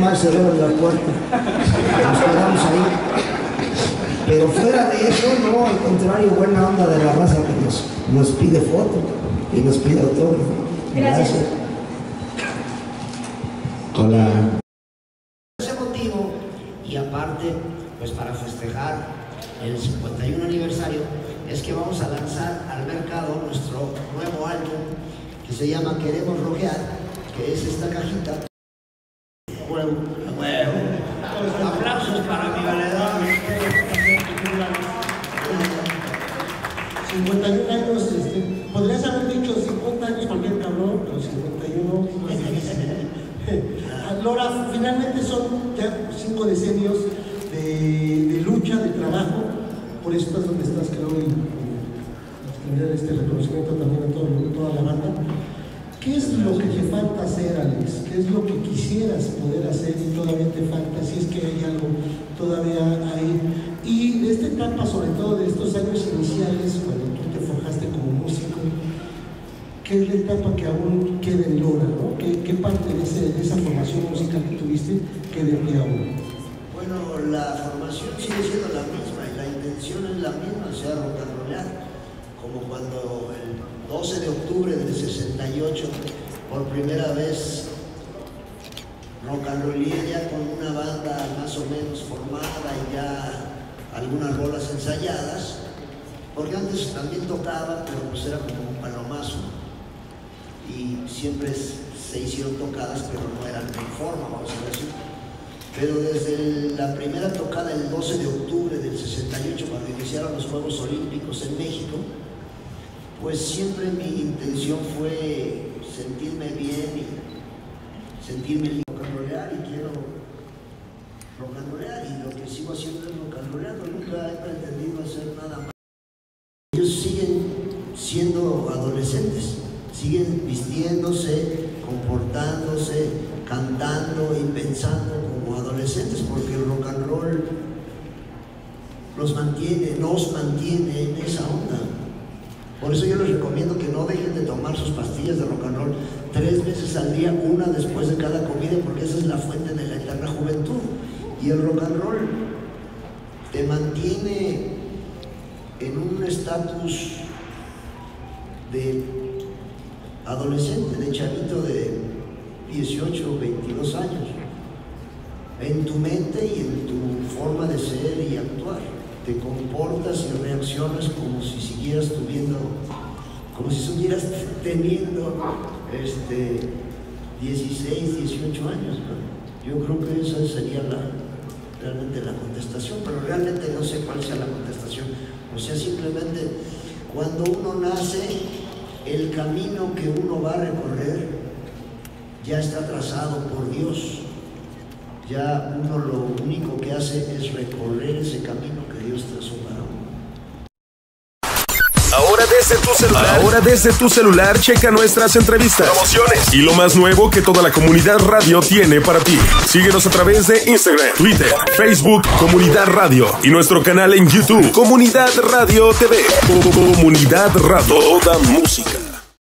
más se abre la puerta. Nos quedamos ahí. Pero fuera de eso, no, al contrario, buena onda de la raza que nos pide foto y nos pide autógrafo. Gracias. Hola. Ese motivo, y aparte, pues para festejar el 51 aniversario, es que vamos a lanzar al mercado nuestro nuevo álbum que se llama Queremos Rockear, que es esta cajita. Huevo. Aplausos para mi valedor. 51 años, podrías haber dicho 50 años cualquier cabrón, pero 51. Lora, finalmente son ya 5 decenios de lucha, de trabajo, por eso estás donde estás, creo, y tener este reconocimiento también a toda la banda. ¿Qué es lo que te falta hacer, Alex? ¿Qué es lo que quisieras poder hacer y todavía te falta? Si es que hay algo todavía ahí. Y de esta etapa, sobre todo de estos años iniciales, cuando tú te forjaste como músico, ¿qué es la etapa que aún queda en Lora, ¿no? ¿Qué parte de esa formación musical que tuviste queda en ti aún? Bueno, la formación sigue siendo la misma y la intención es la misma, o sea, rock and rollar. Como cuando el 12 de octubre del 68, por primera vez, rock and rollé ya con una banda más o menos formada y ya algunas rolas ensayadas, porque antes también tocaba, pero pues era como un palomazo. Y siempre se hicieron tocadas, pero no eran en forma, vamos a decir. Pero desde la primera tocada, el 12 de octubre del 68, cuando iniciaron los Juegos Olímpicos en México, pues siempre mi intención fue sentirme bien y sentirme libre rock and rollar, y quiero rock and rollar, y lo que sigo haciendo es rock and rollar. Nunca he pretendido hacer nada más. Ellos siguen siendo adolescentes, siguen vistiéndose, comportándose, cantando y pensando como adolescentes, porque el rock and roll nos mantiene en esa onda. Por eso yo les recomiendo que no dejen de tomar sus pastillas de rock and roll 3 veces al día, una después de cada comida, porque esa es la fuente de la eterna juventud. Y el rock and roll te mantiene en un estatus de adolescente, de chavito de 18 o 22 años, en tu mente y en tu forma de ser y actuar. Te comportas y reaccionas como si siguieras teniendo 16, 18 años, ¿no? Yo creo que esa sería realmente la contestación, pero realmente no sé cuál sea la contestación. O sea, simplemente cuando uno nace, el camino que uno va a recorrer ya está trazado por Dios. Ya uno lo único que hace es recorrer ese camino que Dios trazó para uno. Ahora desde tu celular checa nuestras entrevistas, promociones y lo más nuevo que toda la comunidad radio tiene para ti. Síguenos a través de Instagram, Twitter, Facebook, Comunidad Radio, y nuestro canal en YouTube, Comunidad Radio TV. Comunidad Radio, toda música.